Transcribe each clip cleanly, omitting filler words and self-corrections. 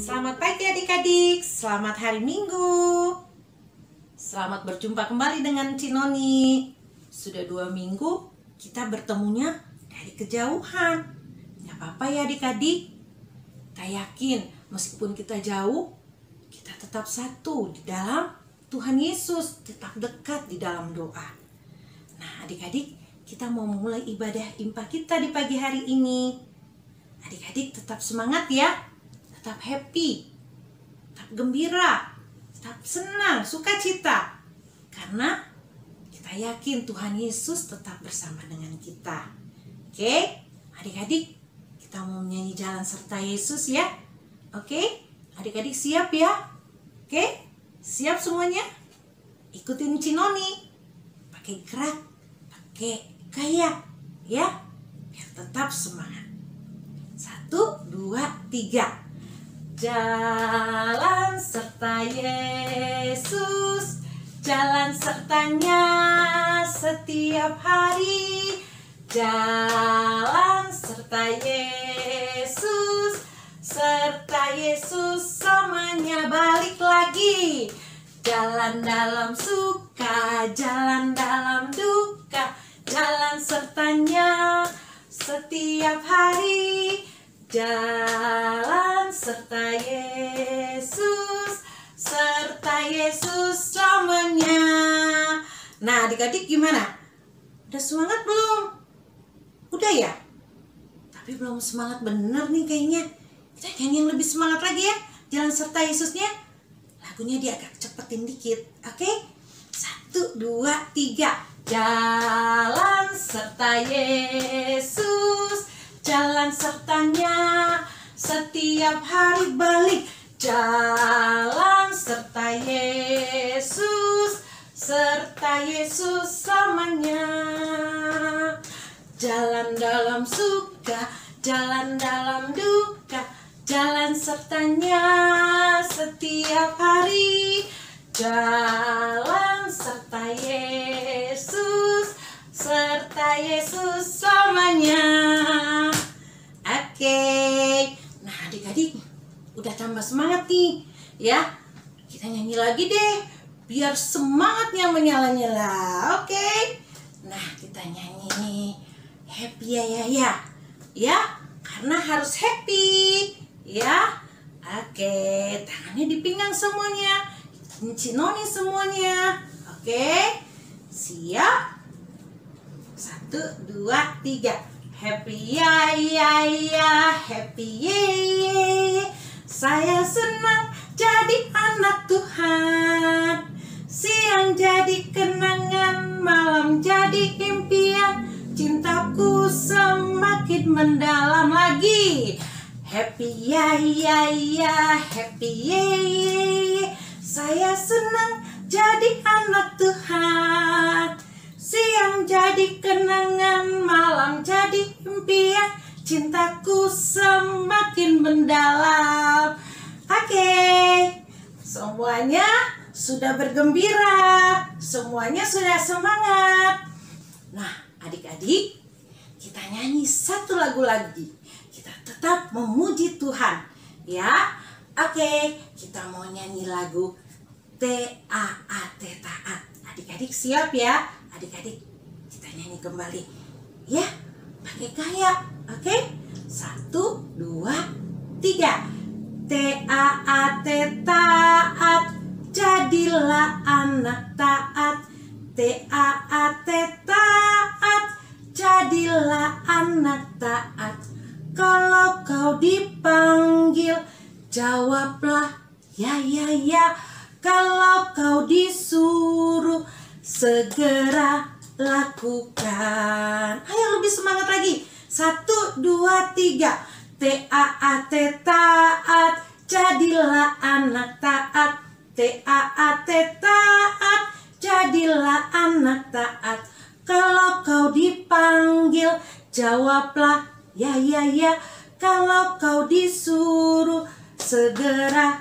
Selamat pagi adik-adik, selamat hari Minggu. Selamat berjumpa kembali dengan Cinoni. Sudah 2 minggu kita bertemunya dari kejauhan. Gak apa-apa ya adik-adik. Kita yakin meskipun kita jauh, kita tetap satu di dalam Tuhan Yesus, tetap dekat di dalam doa. Nah adik-adik, kita mau mulai ibadah impa kita di pagi hari ini. Adik-adik tetap semangat ya. Tetap happy, tetap gembira, tetap senang, sukacita. Karena kita yakin Tuhan Yesus tetap bersama dengan kita. Oke, adik-adik, kita mau menyanyi Jalan Serta Yesus ya. Oke, adik-adik siap ya? Oke, siap semuanya? Ikutin Cinoni, pakai gerak, pakai gaya ya, biar tetap semangat. 1, 2, 3. Jalan serta Yesus, jalan sertanya setiap hari. Jalan serta Yesus, serta Yesus samanya balik lagi. Jalan dalam suka, jalan dalam duka, jalan sertanya setiap hari. Jalan serta Yesus selamanya. Nah adik-adik gimana? Udah semangat belum? Udah ya? Tapi belum semangat bener nih kayaknya. Kita nyanyi yang lebih semangat lagi ya. Jalan serta Yesusnya. Lagunya dia agak cepetin dikit. Oke? 1, 2, 3. Jalan serta Yesus, jalan sertanya setiap hari balik. Jalan serta Yesus, serta Yesus samanya. Jalan dalam suka, jalan dalam duka, jalan sertanya setiap hari. Jalan serta Yesus, serta Yesus selamanya. Oke. Nah adik-adik udah tambah semangat nih ya. Kita nyanyi lagi deh biar semangatnya menyala-nyala. Oke. Nah kita nyanyi happy ya. Ya, karena harus happy ya. Oke, tangannya di pinggang semuanya. Cinoni semuanya. Oke. Siap? 1, 2, 3. Happy ya, happy ye. Saya senang jadi anak Tuhan. Siang jadi kenangan, malam jadi impian. Cintaku semakin mendalam lagi. Happy ya, happy ye. Saya senang jadi anak Tuhan. Siang jadi kenangan, malam jadi impian. Cintaku semakin mendalam. Oke, semuanya sudah bergembira, semuanya sudah semangat. Nah, adik-adik, kita nyanyi satu lagu lagi. Kita tetap memuji Tuhan, ya. Oke, kita mau nyanyi lagu T-A-A-T, taat. Adik-adik siap ya? Adik-adik, kita nyanyi kembali ya, pakai gaya. Oke, 1, 2, 3. T-A-A-T, taat, jadilah anak taat. T-A-A-T, taat, jadilah anak taat. Kalau kau dipanggil, jawablah ya. Kalau kau disuruh, segera lakukan. Ayo lebih semangat lagi. 1, 2, 3. T-A-A-T, taat, jadilah anak taat. T-A-A-T, taat, jadilah anak taat. Kalau kau dipanggil, jawablah ya. Kalau kau disuruh, segera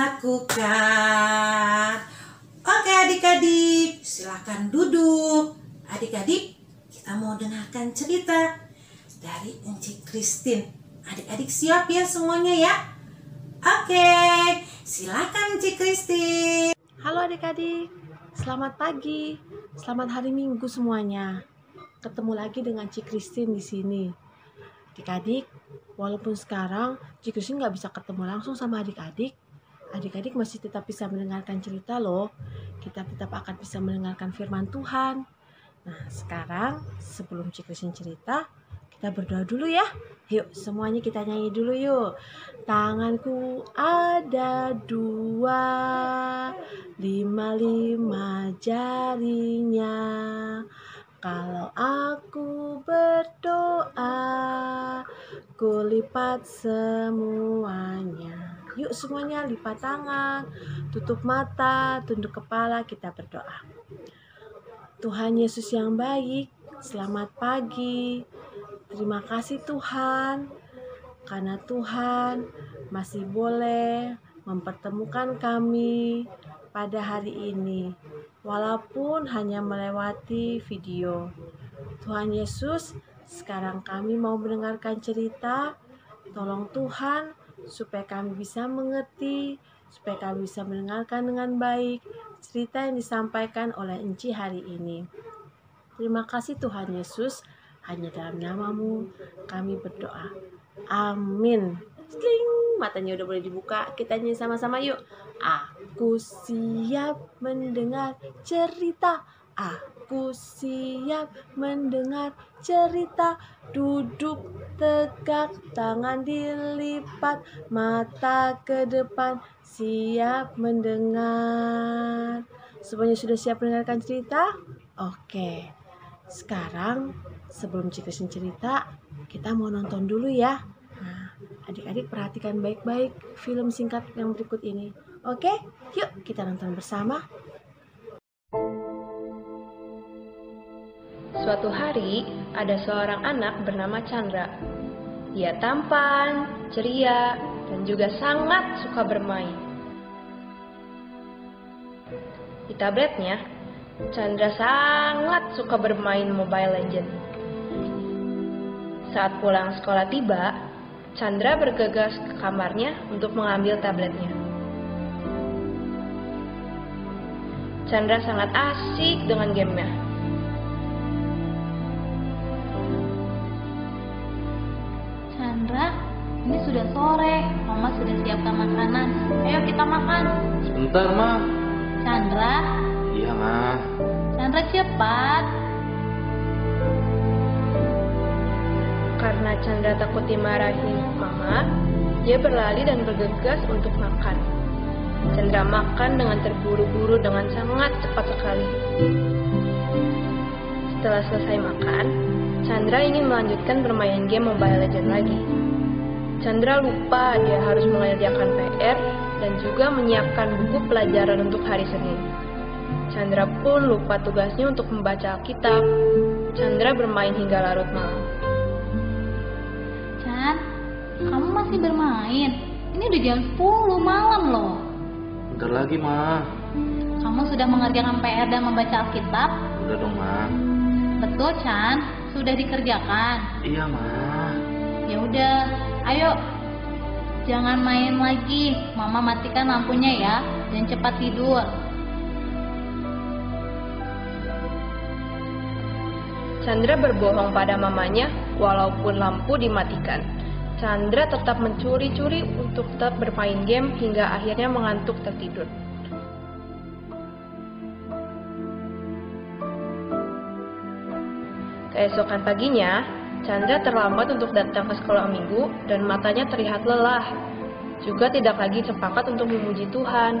lakukan. Oke adik-adik, silakan duduk. Adik-adik, kita mau dengarkan cerita dari Encik Christine. Adik-adik siap ya semuanya ya? Oke, silakan Ci Kristi. Halo adik-adik, selamat pagi, selamat hari Minggu semuanya. Ketemu lagi dengan Ci Kristin di sini. Adik-adik, walaupun sekarang Ci Kristin nggak bisa ketemu langsung sama adik-adik masih tetap bisa mendengarkan cerita loh. Kita tetap akan bisa mendengarkan firman Tuhan. Nah, sekarang sebelum Ci Kristin cerita, kita berdoa dulu ya. Yuk, semuanya kita nyanyi dulu yuk. Tanganku ada 2, 5 jarinya. Kalau aku berdoa, ku lipat semuanya. Yuk semuanya lipat tangan, tutup mata, tunduk kepala, kita berdoa. Tuhan Yesus yang baik, selamat pagi. Terima kasih Tuhan, karena Tuhan masih boleh mempertemukan kami pada hari ini, walaupun hanya melewati video. Tuhan Yesus, sekarang kami mau mendengarkan cerita. Tolong Tuhan, supaya kami bisa mengerti, supaya kami bisa mendengarkan dengan baik cerita yang disampaikan oleh Enci hari ini. Terima kasih Tuhan Yesus, hanya dalam nama-Mu kami berdoa. Amin. Sling, matanya udah boleh dibuka. Kita nyanyi sama-sama yuk. Aku siap mendengar cerita. Aku siap mendengar cerita. Duduk tegak, tangan dilipat, mata ke depan, siap mendengar. Semuanya sudah siap mendengarkan cerita? Oke. Sekarang sebelum Ci Kristin cerita, kita mau nonton dulu ya. Nah, adik-adik perhatikan baik-baik film singkat yang berikut ini. Oke, yuk kita nonton bersama. Suatu hari, ada seorang anak bernama Chandra. Dia tampan, ceria, dan juga sangat suka bermain. Di tabletnya, Chandra sangat suka bermain Mobile Legends. Saat pulang sekolah tiba, Chandra bergegas ke kamarnya untuk mengambil tabletnya. Chandra sangat asik dengan gamenya. Chandra, ini sudah sore. Mama sudah siapkan makanan. Ayo kita makan. Sebentar, Ma. Chandra, Iya, Ma. Chandra cepat. Karena Chandra takut dimarahin Mama, dia berlari dan bergegas untuk makan. Chandra makan dengan terburu-buru dengan sangat cepat sekali. Setelah selesai makan, Chandra ingin melanjutkan bermain game Mobile Legends lagi. Chandra lupa dia harus mengerjakan PR dan juga menyiapkan buku pelajaran untuk hari Senin. Chandra pun lupa tugasnya untuk membaca Alkitab. Chandra bermain hingga larut malam. Chan, kamu masih bermain? Ini udah jam 10 malam loh. Bentar lagi, Ma. Kamu sudah mengerjakan PR dan membaca Alkitab? Udah dong, Ma. Betul, Chan. Sudah dikerjakan. Iya, Ma. Ya udah, ayo. Jangan main lagi. Mama matikan lampunya ya, dan cepat tidur. Chandra berbohong pada mamanya walaupun lampu dimatikan. Chandra tetap mencuri-curi untuk tetap bermain game hingga akhirnya mengantuk tertidur. Keesokan paginya, Chandra terlambat untuk datang ke sekolah minggu dan matanya terlihat lelah. Juga tidak lagi sepakat untuk memuji Tuhan.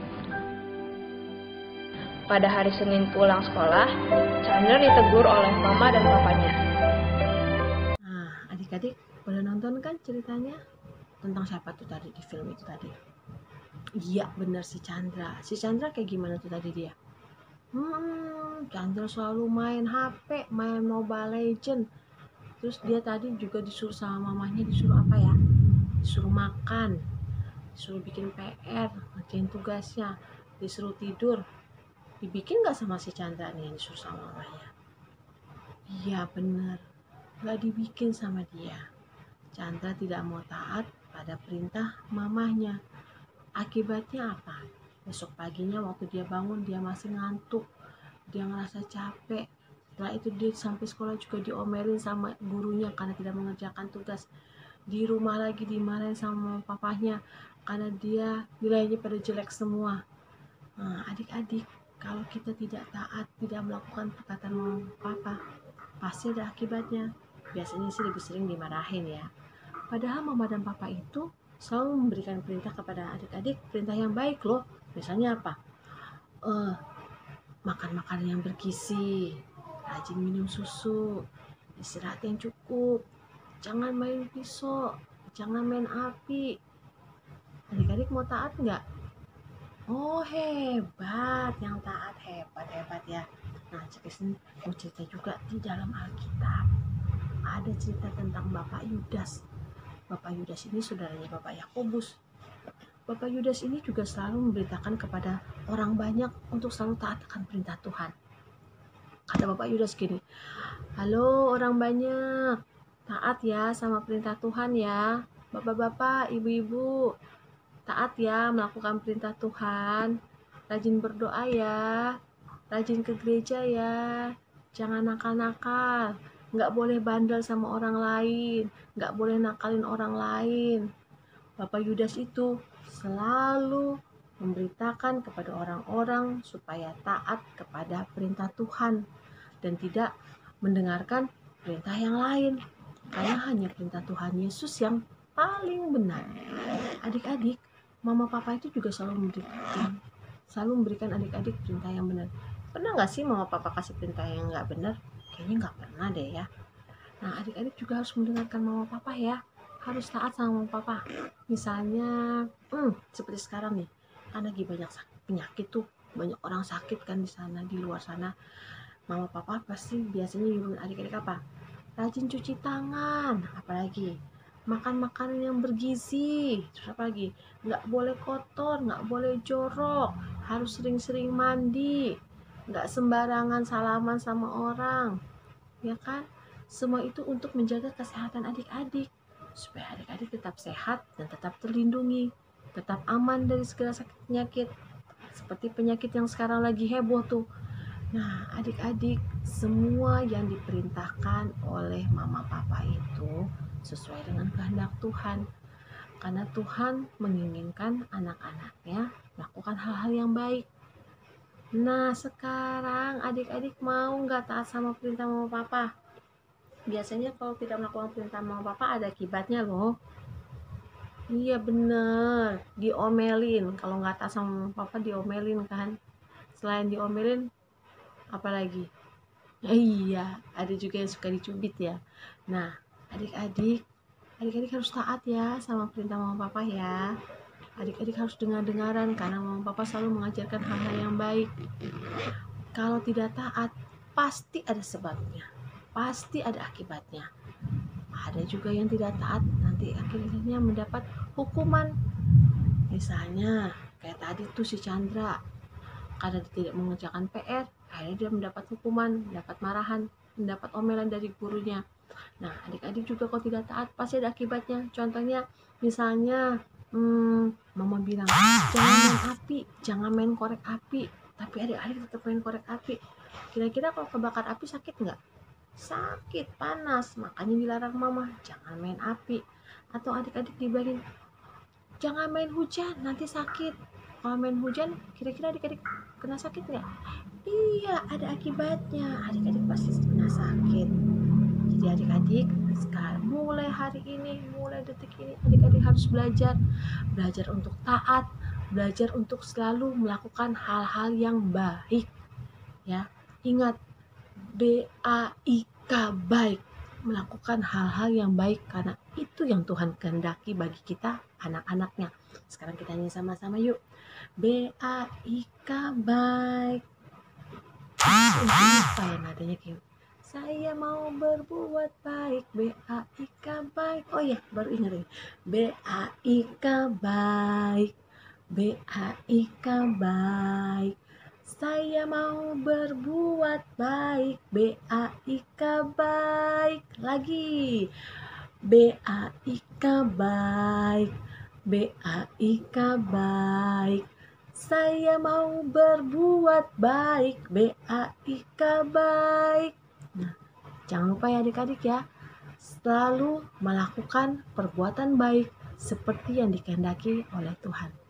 Pada hari Senin pulang sekolah, Chandra ditegur oleh mama dan papanya. Nah, adik-adik boleh nonton kan ceritanya? Tentang siapa tuh tadi di film itu tadi? Iya, benar si Chandra. Si Chandra kayak gimana tuh tadi dia? Chandra selalu main HP, main Mobile Legends. Terus dia tadi juga disuruh sama mamanya, disuruh apa ya? Disuruh makan, disuruh bikin PR, ngerjain tugasnya, disuruh tidur. Dibikin gak sama si Chandra nih yang disuruh sama mamanya? Iya bener, gak dibikin sama dia. Chandra tidak mau taat pada perintah mamahnya. Akibatnya apa? Besok paginya waktu dia bangun, dia masih ngantuk, dia ngerasa capek. Setelah itu dia sampai sekolah juga diomelin sama gurunya karena tidak mengerjakan tugas. Di rumah lagi dimarahin sama papahnya karena dia nilainya pada jelek semua. Nah, adik-adik, kalau kita tidak taat, tidak melakukan perkataan mama papa, pasti ada akibatnya. Biasanya sih lebih sering dimarahin ya. Padahal mama dan papa itu selalu memberikan perintah kepada adik-adik, perintah yang baik loh. Misalnya apa? Makan makanan yang bergizi, rajin minum susu, istirahat yang cukup, jangan main pisau, jangan main api. Adik-adik mau taat nggak? Oh hebat, yang taat hebat ya. Nah, Cekis mau cerita juga di dalam Alkitab. Ada cerita tentang Bapak Yudas. Bapak Yudas ini saudaranya Bapak Yakobus. Bapak Yudas ini juga selalu memberitakan kepada orang banyak untuk selalu taat akan perintah Tuhan. Kata Bapak Yudas gini, halo orang banyak, taat ya sama perintah Tuhan ya. Bapak-bapak, ibu-ibu, taat ya melakukan perintah Tuhan. Rajin berdoa ya, rajin ke gereja ya, jangan nakal-nakal, nggak boleh bandel sama orang lain, nggak boleh nakalin orang lain. Bapak Yudas itu selalu memberitakan kepada orang-orang supaya taat kepada perintah Tuhan dan tidak mendengarkan perintah yang lain, karena hanya perintah Tuhan Yesus yang paling benar. Adik-adik, mama papa itu juga selalu memberikan adik-adik perintah yang benar. Pernah nggak sih mama papa kasih perintah yang nggak benar? Kayaknya nggak pernah deh ya. Nah, adik-adik juga harus mendengarkan mama papa ya, harus taat sama mama papa. Misalnya seperti sekarang nih, kan lagi banyak penyakit tuh, banyak orang sakit kan di sana, di luar sana. Mama papa pasti biasanya nyuruh adik-adik apa? Rajin cuci tangan, apalagi makan makanan yang bergizi, terus apa lagi? Nggak boleh kotor, nggak boleh jorok, harus sering-sering mandi, nggak sembarangan salaman sama orang, ya kan? Semua itu untuk menjaga kesehatan adik-adik, supaya adik-adik tetap sehat dan tetap terlindungi, tetap aman dari segala sakit penyakit, seperti penyakit yang sekarang lagi heboh tuh. Nah, adik-adik, semua yang diperintahkan oleh mama papa itu sesuai dengan kehendak Tuhan. Karena Tuhan menginginkan anak-anaknya melakukan hal-hal yang baik. Nah, sekarang adik-adik mau nggak taat sama perintah mama papa? Biasanya kalau tidak melakukan perintah mama papa ada akibatnya loh. Iya bener, diomelin. Kalau nggak taat sama mama papa diomelin kan. Selain diomelin, apalagi? Iya, ada juga yang suka dicubit ya. Nah, adik-adik harus taat ya sama perintah mama papa ya. Adik-adik harus dengar-dengaran karena mama papa selalu mengajarkan hal-hal yang baik. Kalau tidak taat, pasti ada sebabnya, pasti ada akibatnya. Ada juga yang tidak taat, nanti akhirnya mendapat hukuman. Misalnya kayak tadi tuh si Chandra, karena dia tidak mengerjakan PR, akhirnya dia mendapat hukuman, mendapat marahan, mendapat omelan dari gurunya. Nah, adik-adik juga kalau tidak taat pasti ada akibatnya. Contohnya, misalnya mama bilang jangan main api, jangan main korek api, tapi adik-adik tetap main korek api. Kira-kira kalau kebakar api sakit nggak? Sakit, panas, makanya dilarang mama jangan main api. Atau adik-adik dibilangin jangan main hujan, nanti sakit. Kalau main hujan, kira-kira adik-adik kena sakit nggak? Iya, ada akibatnya. Adik-adik pasti kena sakit. Jadi adik-adik, sekarang mulai hari ini, mulai detik ini, adik-adik harus belajar untuk taat, belajar untuk selalu melakukan hal-hal yang baik. Ya, ingat BAIK, baik, melakukan hal-hal yang baik karena itu yang Tuhan kehendaki bagi kita, anak-anaknya. Sekarang kita nyanyi sama-sama yuk. BAIK, baik. Apa ya nadanya kayak saya mau berbuat baik, BAIK baik. Oh ya, baru ingat. BAIK baik, BAIK baik. Saya mau berbuat baik, BAIK baik. Lagi, baik, baik, baik, baik. Saya mau berbuat baik, baik, baik. Nah, jangan lupa ya adik-adik ya, selalu melakukan perbuatan baik seperti yang dikehendaki oleh Tuhan.